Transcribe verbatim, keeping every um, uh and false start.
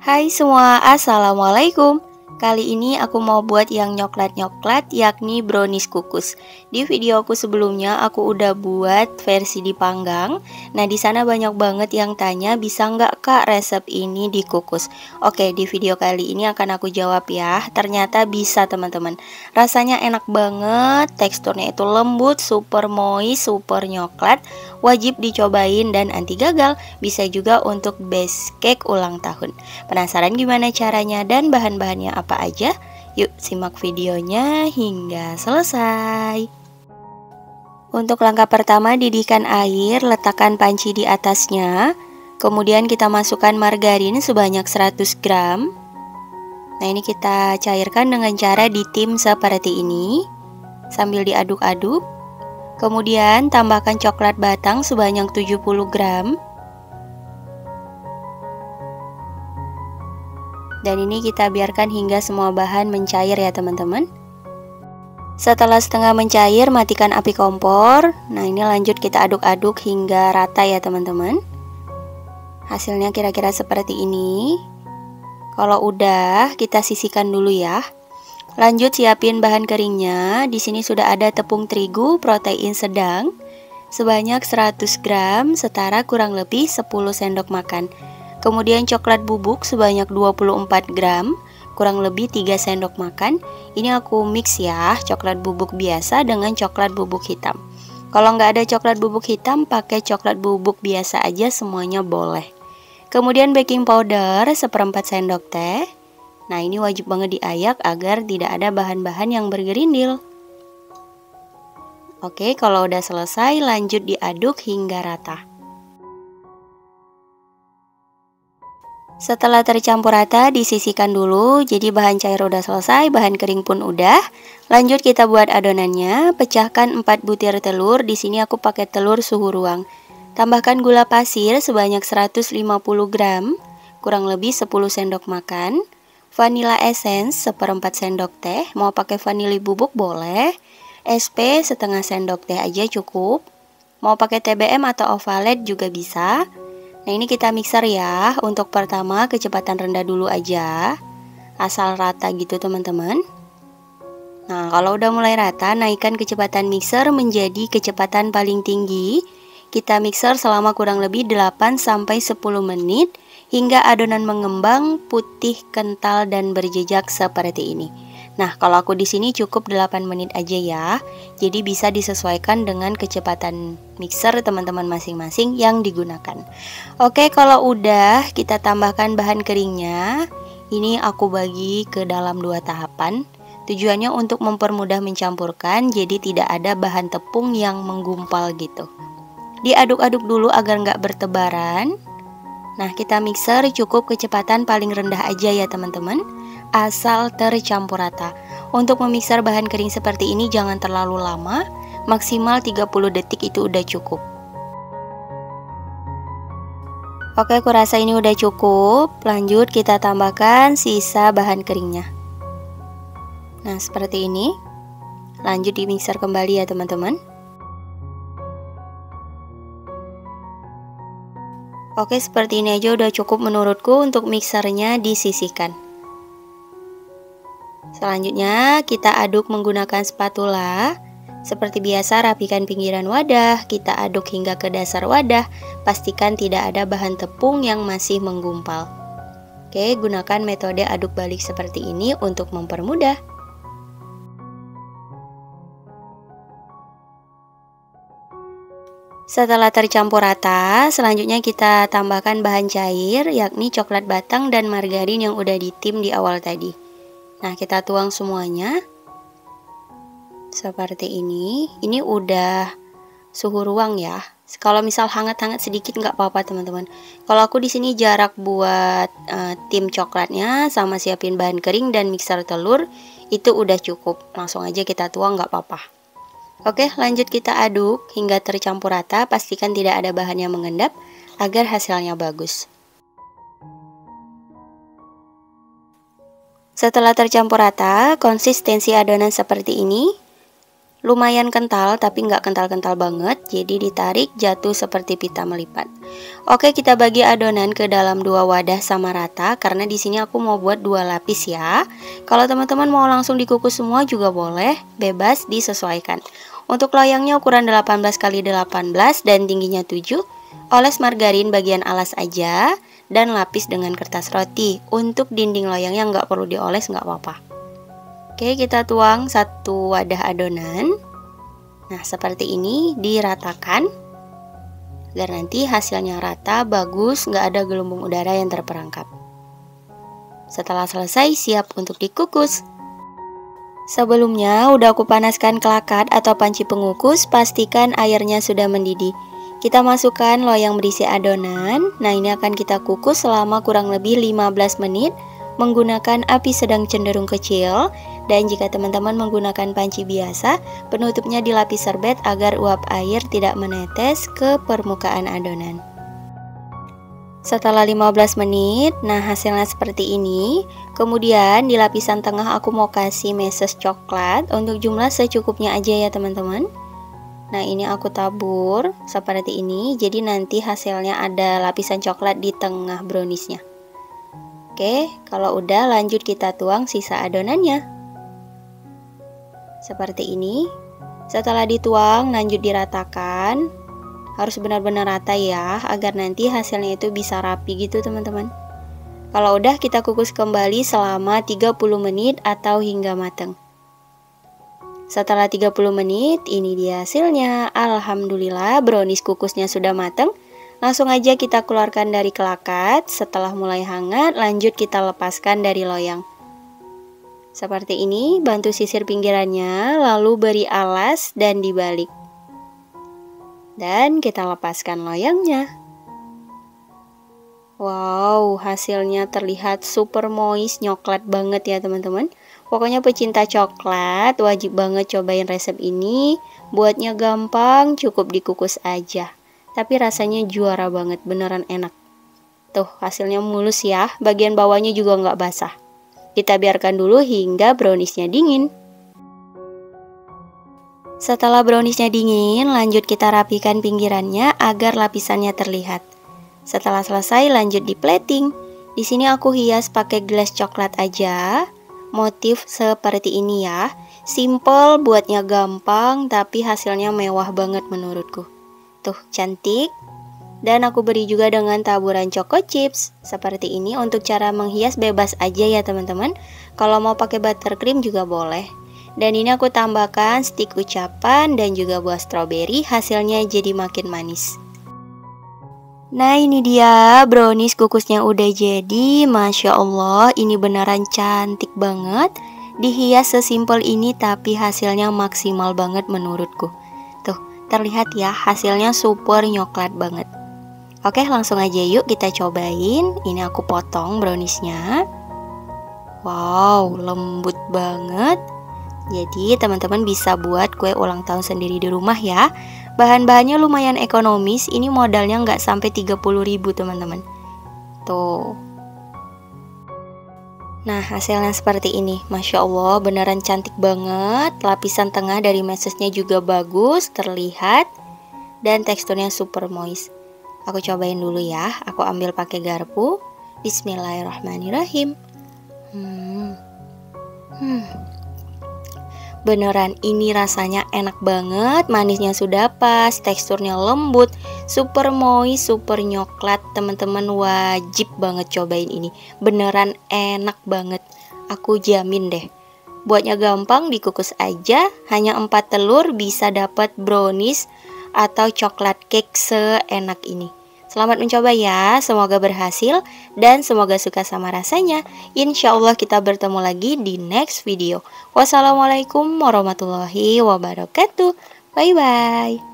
Hai semua, assalamualaikum. Kali ini aku mau buat yang nyoklat-nyoklat, yakni brownies kukus. Di videoku sebelumnya aku udah buat versi dipanggang. Nah, di sana banyak banget yang tanya, bisa nggak kak resep ini dikukus? Oke, di video kali ini akan aku jawab ya. Ternyata bisa teman-teman. Rasanya enak banget, teksturnya itu lembut, super moist, super nyoklat. Wajib dicobain dan anti gagal. Bisa juga untuk base cake ulang tahun. Penasaran gimana caranya dan bahan-bahannya apa aja? Yuk simak videonya hingga selesai. Untuk langkah pertama, didihkan air, letakkan panci di atasnya. Kemudian kita masukkan margarin sebanyak seratus gram. Nah, ini kita cairkan dengan cara ditim seperti ini sambil diaduk-aduk. Kemudian tambahkan coklat batang sebanyak tujuh puluh gram. Dan ini kita biarkan hingga semua bahan mencair ya teman-teman. Setelah setengah mencair, matikan api kompor. Nah, ini lanjut kita aduk-aduk hingga rata ya teman-teman. Hasilnya kira-kira seperti ini. Kalau udah, kita sisihkan dulu ya. Lanjut siapin bahan keringnya. Di sini sudah ada tepung terigu protein sedang sebanyak seratus gram, setara kurang lebih sepuluh sendok makan. Kemudian coklat bubuk sebanyak dua puluh empat gram, kurang lebih tiga sendok makan. Ini aku mix ya, coklat bubuk biasa dengan coklat bubuk hitam. Kalau nggak ada coklat bubuk hitam, pakai coklat bubuk biasa aja, semuanya boleh. Kemudian baking powder seperempat sendok teh. Nah, ini wajib banget diayak agar tidak ada bahan-bahan yang bergerindil. Oke, kalau udah selesai, lanjut diaduk hingga rata. Setelah tercampur rata, disisihkan dulu. Jadi bahan cair udah selesai, bahan kering pun udah. Lanjut kita buat adonannya. Pecahkan empat butir telur. Di sini aku pakai telur suhu ruang. Tambahkan gula pasir sebanyak seratus lima puluh gram, kurang lebih sepuluh sendok makan. Vanilla essence seperempat sendok teh. Mau pakai vanili bubuk boleh. S P setengah sendok teh aja cukup. Mau pakai T B M atau ovalet juga bisa. Nah, ini kita mixer ya. Untuk pertama kecepatan rendah dulu aja, asal rata gitu teman-teman. Nah, kalau udah mulai rata, naikkan kecepatan mixer menjadi kecepatan paling tinggi. Kita mixer selama kurang lebih delapan sampai sepuluh menit hingga adonan mengembang, putih, kental dan berjejak seperti ini. Nah, kalau aku di sini cukup delapan menit aja ya. Jadi bisa disesuaikan dengan kecepatan mixer teman-teman masing-masing yang digunakan. Oke, kalau udah, kita tambahkan bahan keringnya. Ini aku bagi ke dalam dua tahapan. Tujuannya untuk mempermudah mencampurkan, jadi tidak ada bahan tepung yang menggumpal gitu. Diaduk-aduk dulu agar nggak bertebaran. Nah, kita mixer cukup kecepatan paling rendah aja ya teman-teman, asal tercampur rata. Untuk memixer bahan kering seperti ini jangan terlalu lama, maksimal tiga puluh detik itu udah cukup. Oke, aku rasa ini udah cukup. Lanjut kita tambahkan sisa bahan keringnya. Nah, seperti ini. Lanjut di mixer kembali ya teman-teman. Oke, seperti ini aja udah cukup menurutku. Untuk mixernya disisihkan. Selanjutnya kita aduk menggunakan spatula. Seperti biasa, rapikan pinggiran wadah. Kita aduk hingga ke dasar wadah. Pastikan tidak ada bahan tepung yang masih menggumpal. Oke, gunakan metode aduk balik seperti ini untuk mempermudah. Setelah tercampur rata, selanjutnya kita tambahkan bahan cair, yakni coklat batang dan margarin yang udah ditim di awal tadi. Nah, kita tuang semuanya seperti ini. Ini udah suhu ruang ya. Kalau misal hangat-hangat sedikit nggak apa-apa teman-teman. Kalau aku di sini jarak buat uh, tim coklatnya sama siapin bahan kering dan mixer telur itu udah cukup. Langsung aja kita tuang nggak apa-apa. Oke, lanjut kita aduk hingga tercampur rata. Pastikan tidak ada bahan yang mengendap agar hasilnya bagus. Setelah tercampur rata, konsistensi adonan seperti ini. Lumayan kental tapi nggak kental-kental banget, jadi ditarik jatuh seperti pita melipat. Oke, kita bagi adonan ke dalam dua wadah sama rata karena di sini aku mau buat dua lapis ya. Kalau teman-teman mau langsung dikukus semua juga boleh, bebas disesuaikan. Untuk loyangnya ukuran delapan belas kali delapan belas dan tingginya tujuh. Oles margarin bagian alas aja dan lapis dengan kertas roti. Untuk dinding loyangnya nggak perlu dioles, nggak apa-apa. Oke, kita tuang satu wadah adonan. Nah, seperti ini diratakan agar nanti hasilnya rata, bagus, nggak ada gelembung udara yang terperangkap. Setelah selesai, siap untuk dikukus. Sebelumnya udah aku panaskan kelakat atau panci pengukus, pastikan airnya sudah mendidih. Kita masukkan loyang berisi adonan. Nah, ini akan kita kukus selama kurang lebih lima belas menit menggunakan api sedang cenderung kecil. Dan jika teman-teman menggunakan panci biasa, penutupnya dilapis serbet agar uap air tidak menetes ke permukaan adonan. Setelah lima belas menit, nah hasilnya seperti ini. Kemudian di lapisan tengah aku mau kasih meses coklat untuk jumlah secukupnya aja ya teman-teman. Nah, ini aku tabur seperti ini, jadi nanti hasilnya ada lapisan coklat di tengah browniesnya. Oke, kalau udah lanjut kita tuang sisa adonannya. Seperti ini. Setelah dituang, lanjut diratakan. Harus benar-benar rata ya, agar nanti hasilnya itu bisa rapi gitu teman-teman. Kalau udah, kita kukus kembali selama tiga puluh menit atau hingga matang. Setelah tiga puluh menit, ini dia hasilnya. Alhamdulillah, brownies kukusnya sudah matang. Langsung aja kita keluarkan dari kelakat. Setelah mulai hangat, lanjut kita lepaskan dari loyang. Seperti ini, bantu sisir pinggirannya, lalu beri alas dan dibalik. Dan kita lepaskan loyangnya. Wow, hasilnya terlihat super moist, nyoklat banget ya teman-teman. Pokoknya pecinta coklat wajib banget cobain resep ini. Buatnya gampang, cukup dikukus aja. Tapi rasanya juara banget, beneran enak. Tuh, hasilnya mulus ya, bagian bawahnya juga nggak basah. Kita biarkan dulu hingga browniesnya dingin. Setelah browniesnya dingin, lanjut kita rapikan pinggirannya agar lapisannya terlihat. Setelah selesai, lanjut di plating. Di sini aku hias pakai gelas coklat aja. Motif seperti ini ya. Simple, buatnya gampang, tapi hasilnya mewah banget menurutku. Tuh, cantik. Dan aku beri juga dengan taburan choco chips. Seperti ini. Untuk cara menghias bebas aja ya teman-teman. Kalau mau pakai buttercream juga boleh. Dan ini aku tambahkan stik ucapan dan juga buah stroberi. Hasilnya jadi makin manis. Nah, ini dia brownies kukusnya udah jadi. Masya Allah, ini beneran cantik banget. Dihias sesimpel ini tapi hasilnya maksimal banget menurutku. Tuh, terlihat ya, hasilnya super nyoklat banget. Oke, langsung aja yuk kita cobain. Ini aku potong browniesnya. Wow, lembut banget. Jadi teman-teman bisa buat kue ulang tahun sendiri di rumah ya. Bahan-bahannya lumayan ekonomis. Ini modalnya nggak sampai tiga puluh ribu teman-teman. Tuh. Nah, hasilnya seperti ini. Masya Allah, beneran cantik banget. Lapisan tengah dari mesesnya juga bagus, terlihat. Dan teksturnya super moist. Aku cobain dulu ya. Aku ambil pakai garpu. Bismillahirrahmanirrahim. Hmm. Hmm. Beneran ini rasanya enak banget. Manisnya sudah pas, teksturnya lembut, super moist, super nyoklat. Teman-teman wajib banget cobain ini. Beneran enak banget. Aku jamin deh. Buatnya gampang, dikukus aja. Hanya empat telur bisa dapat brownies atau coklat cake seenak ini. Selamat mencoba ya, semoga berhasil dan semoga suka sama rasanya. Insya Allah kita bertemu lagi di next video. Wassalamualaikum warahmatullahi wabarakatuh. Bye bye.